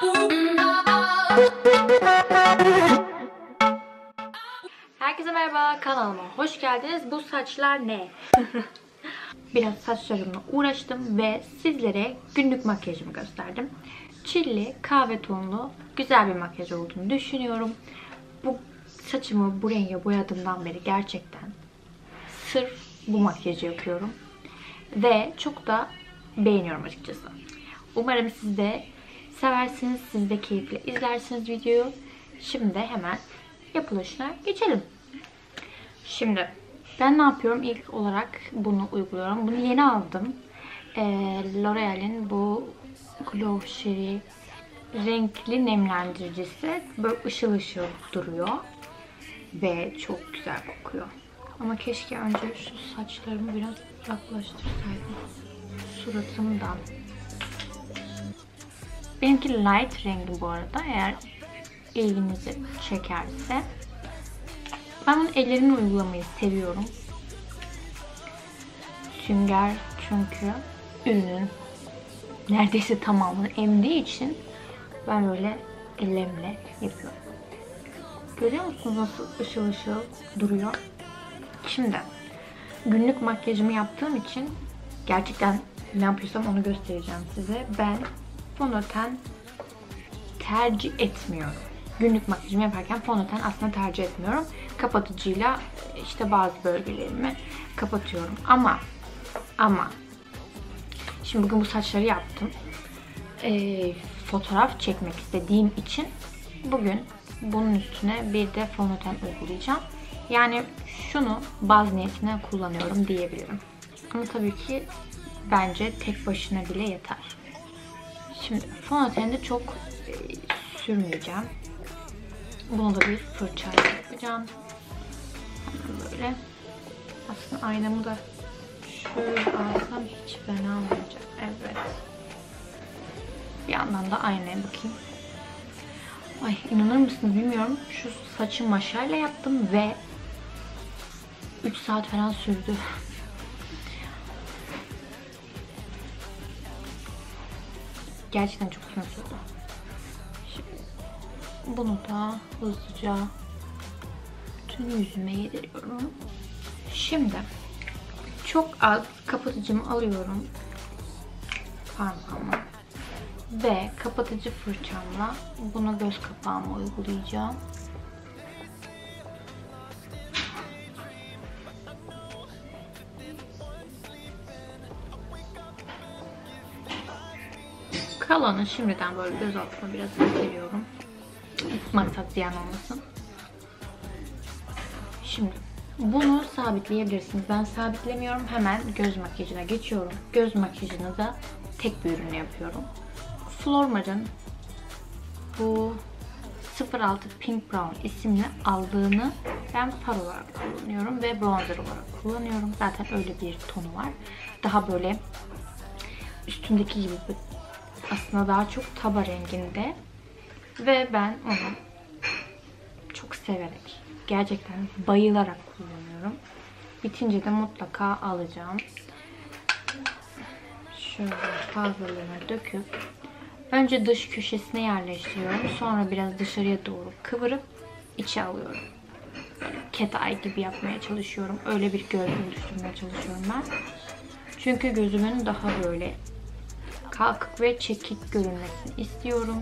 Herkese merhaba, kanalıma hoş geldiniz. Bu saçlar ne? Biraz saçlarımla uğraştım ve sizlere günlük makyajımı gösterdim. Çilli, kahve tonlu güzel bir makyaj olduğunu düşünüyorum. Bu saçımı bu renge boyadığımdan beri gerçekten sırf bu makyajı yapıyorum. Ve çok da beğeniyorum açıkçası. Umarım siz de seversiniz, siz de keyifle izlersiniz videoyu. Şimdi hemen yapılışına geçelim. Şimdi ben ne yapıyorum? İlk olarak bunu uyguluyorum. Bunu yeni aldım. L'Oreal'in bu Glow Sherry renkli nemlendiricisi. Böyle ışıl ışıl duruyor. Ve çok güzel kokuyor. Ama keşke önce şu saçlarımı biraz yaklaştırsaydım. Suratımdan. Benimki light rengi bu arada. Eğer ilginizi çekerse. Ben bunu ellerimle uygulamayı seviyorum. Sünger çünkü ürünün neredeyse tamamını emdiği için ben böyle ellerimle yapıyorum. Görüyor musunuz nasıl ışıl ışıl duruyor? Şimdi günlük makyajımı yaptığım için gerçekten ne yapıyorsam onu göstereceğim size. Ben fondöten tercih etmiyorum. Günlük makyajımı yaparken fondöten aslında tercih etmiyorum. Kapatıcıyla işte bazı bölgelerimi kapatıyorum. Ama şimdi bugün bu saçları yaptım. Fotoğraf çekmek istediğim için bugün bunun üstüne bir de fondöten uygulayacağım. Yani şunu baz niyetine kullanıyorum diyebilirim. Ama tabii ki bence tek başına bile yeter. Şimdi fondöteni de çok sürmeyeceğim. Bunu da bir fırçayla yapacağım. Böyle. Aslında aynamı da şöyle alsam hiç fena olmayacak. Evet. Bir yandan da aynaya bakayım. Ay inanır mısınız bilmiyorum. Şu saçı maşayla yaptım ve 3 saat falan sürdü. Gerçekten çok uzun sürdü. Bunu da hızlıca tüm yüzüme yediriyorum. Şimdi çok az kapatıcımı alıyorum parmağıma ve kapatıcı fırçamla bunu göz kapağıma uygulayacağım. Kalanı şimdiden böyle göz altına biraz veriyorum. Maksat ziyan olmasın. Şimdi bunu sabitleyebilirsiniz. Ben sabitlemiyorum. Hemen göz makyajına geçiyorum. Göz makyajını da tek bir ürünle yapıyorum. Flormar'ın bu 06 Pink Brown isimli aldığını ben far olarak kullanıyorum ve bronzer olarak kullanıyorum. Zaten öyle bir tonu var. Daha böyle üstündeki gibi aslında daha çok taba renginde. Ve ben onu çok severek, gerçekten bayılarak kullanıyorum. Bitince de mutlaka alacağım. Şöyle fazlalığını döküp önce dış köşesine yerleştiriyorum. Sonra biraz dışarıya doğru kıvırıp içe alıyorum. Böyle cat eye gibi yapmaya çalışıyorum. Öyle bir gölge oluşturmaya çalışıyorum ben. Çünkü gözümün daha böyle kalkık ve çekik görünmesini istiyorum.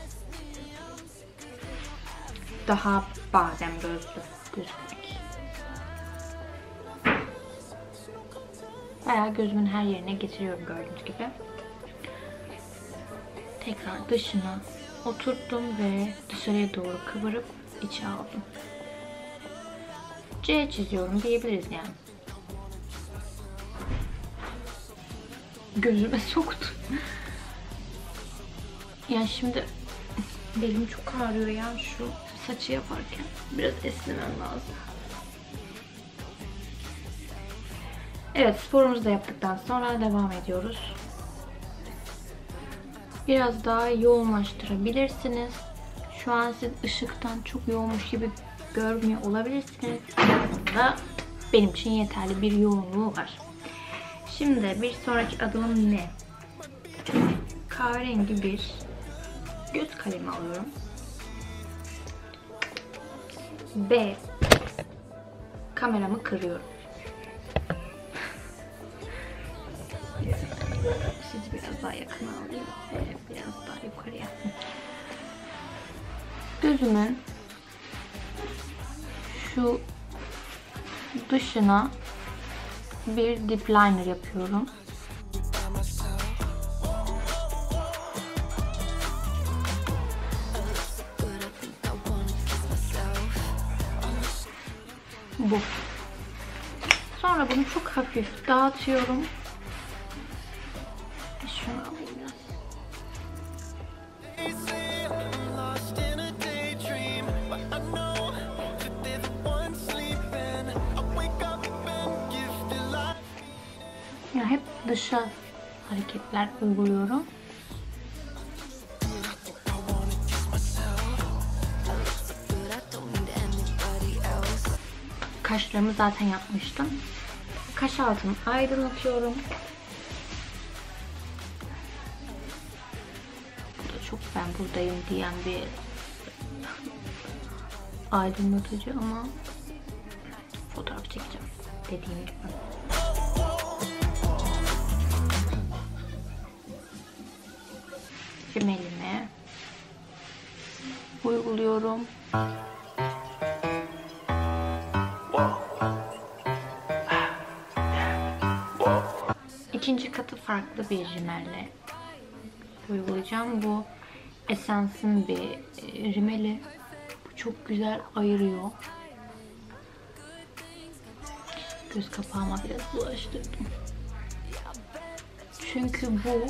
Daha badem gözlü gözükmek. Bayağı gözümün her yerine getiriyorum gördüğünüz gibi. Tekrar dışına oturttum ve dışarıya doğru kıvırıp içe aldım. C çiziyorum diyebiliriz yani. Gözüme soktu. Yani şimdi belim çok ağrıyor ya şu saçı yaparken. Biraz esnemem lazım. Evet, sporumuzu da yaptıktan sonra devam ediyoruz. Biraz daha yoğunlaştırabilirsiniz. Şu an siz ışıktan çok yoğunmuş gibi görmüyor olabilirsiniz. Aslında benim için yeterli bir yoğunluğu var. Şimdi bir sonraki adımım ne? Kahverengi bir göz kalemi alıyorum. B. Kameramı kırıyorum. Sizi biraz daha yakına alayım. Biraz daha yukarıya. Gözümün şu dışına bir dip liner yapıyorum. Bu. Sonra bunu çok hafif dağıtıyorum. Şunu alayım biraz. Ya hep dışa hareketler uyguluyorum. Kaşlarımı zaten yapmıştım. Kaş altımı aydınlatıyorum. Bu da çok ben buradayım diyen bir aydınlatıcı ama fotoğraf çekeceğim dediğim gibi. Rimelimi uyguluyorum. İkinci katı farklı bir rimelle uygulayacağım. Bu Essence'ın bir rimeli. Bu çok güzel ayırıyor. Göz kapağıma biraz bulaştırdım. Çünkü bu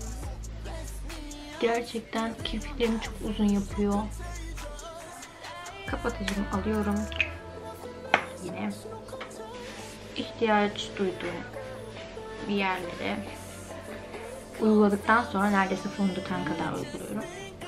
gerçekten kirpiklerimi çok uzun yapıyor. Kapatıcımı alıyorum. Yine ihtiyaç duyduğum bir yerlere uyguladıktan sonra neredeyse fondöten kadar uyguluyorum.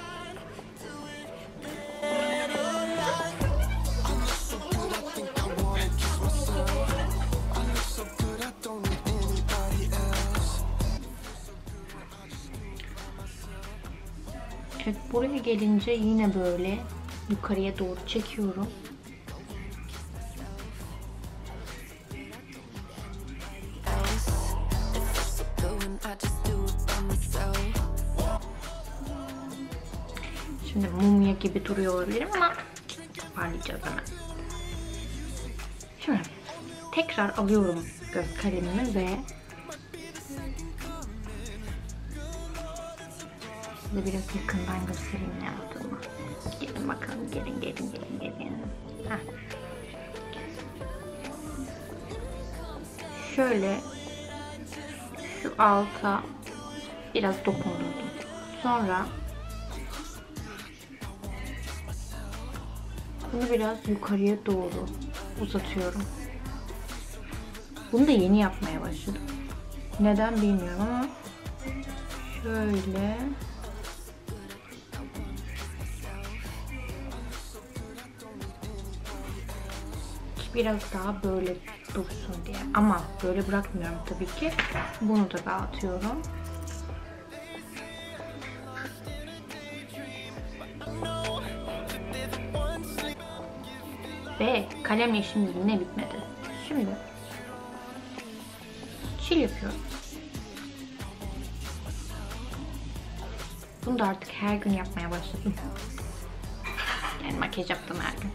Evet, buraya gelince yine böyle yukarıya doğru çekiyorum. Şimdi mumya gibi duruyor olabilirim ama toparlayacağız hemen. Şimdi tekrar alıyorum göz kalemimi ve size biraz yakından göstereyim ne yaptığımı. Gelin bakalım, gelin. Heh. Şöyle şu alta biraz dokundurdum. Sonra bunu biraz yukarıya doğru uzatıyorum. Bunu da yeni yapmaya başladım. Neden bilmiyorum ama şöyle biraz daha böyle dursun diye. Ama böyle bırakmıyorum tabii ki. Bunu da dağıtıyorum. Ve kalemle işimiz yine bitmedi. Şimdi çil yapıyorum. Bunu da artık her gün yapmaya başladım. Yani makyaj yaptım her gün.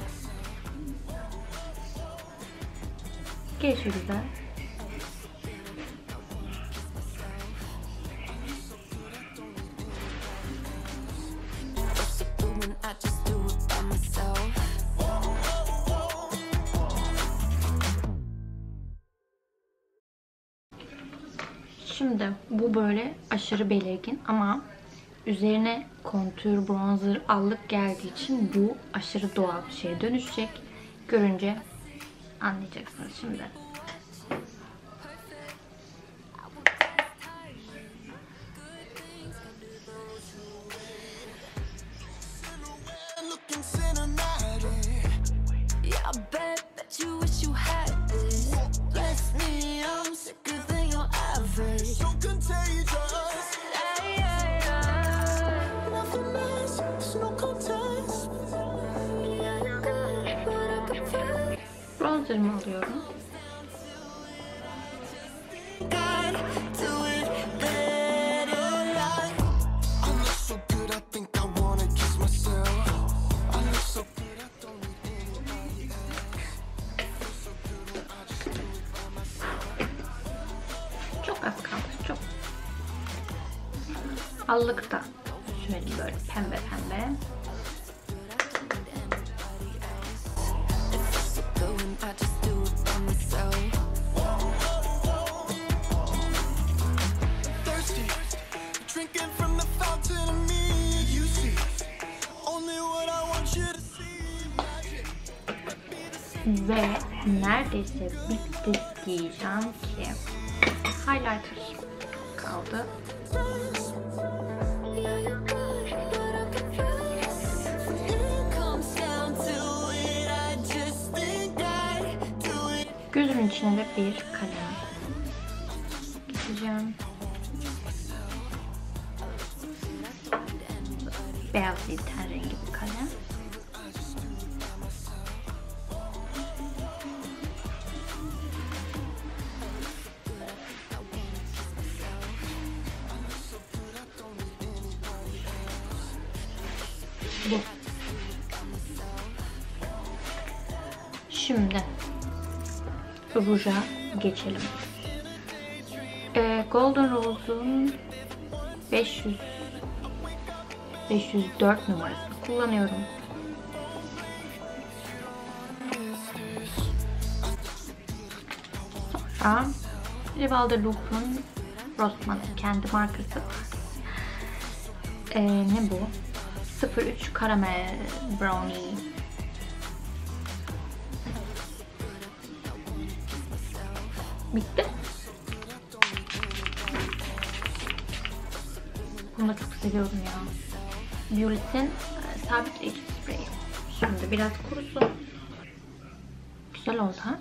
Gelişi güzel. Şimdi bu böyle aşırı belirgin ama üzerine kontür, bronzer, allık geldiği için bu aşırı doğal bir şeye dönüşecek. Görünce anlayacaksınız şimdi. bronzerımı alıyorum. Çok az kaldı. Çok. Allık da sürelim böyle pembe pembe. Ve neredeyse bitti diyeceğim ki highlighter kaldı. Gözümün içine de bir kalem geçeceğim. Beyaz değil, ten rengi bir kalem. Bu. Şimdi ruja geçelim. Golden Rose'un 504 numarasını kullanıyorum. Sonra Rivalda Loop'un Rossmann kendi markası. Ne bu? 03 Caramel Brownie. Bitti. Bunu da çok seviyorum ya. Violet'in sabitleyici spreyi. Şimdi biraz kurusun. Güzel oldu ha?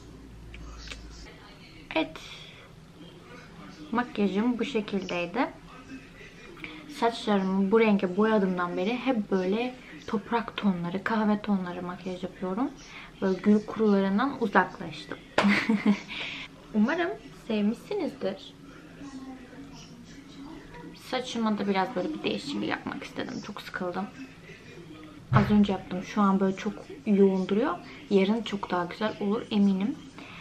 Evet. Makyajım bu şekildeydi. Saçlarımı bu renge boyadığımdan beri hep böyle toprak tonları, kahve tonları makyaj yapıyorum. Böyle gül kurularından uzaklaştım. Umarım sevmişsinizdir. Saçıma da biraz böyle bir değişiklik yapmak istedim. Çok sıkıldım. Az önce yaptım. Şu an böyle çok yoğun duruyor. Yarın çok daha güzel olur eminim.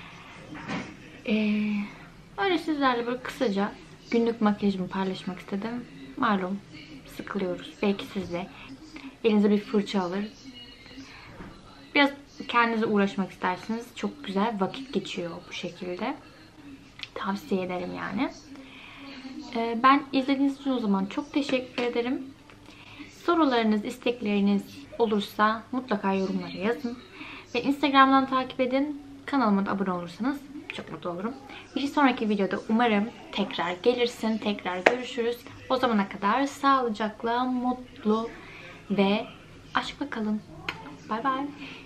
Öyle sizlerle böyle kısaca günlük makyajımı paylaşmak istedim. Malum sıkılıyoruz. Belki siz de elinize bir fırça alır. Biraz kendinize uğraşmak istersiniz. Çok güzel vakit geçiyor bu şekilde. Tavsiye ederim yani. Ben izlediğiniz için o zaman çok teşekkür ederim. Sorularınız, istekleriniz olursa mutlaka yorumlara yazın. Ve Instagram'dan takip edin. Kanalıma da abone olursanız çok mutlu olurum. Bir sonraki videoda umarım tekrar gelirsin. Tekrar görüşürüz. O zamana kadar sağlıcakla, mutlu ve aşkla kalın. Bay bay.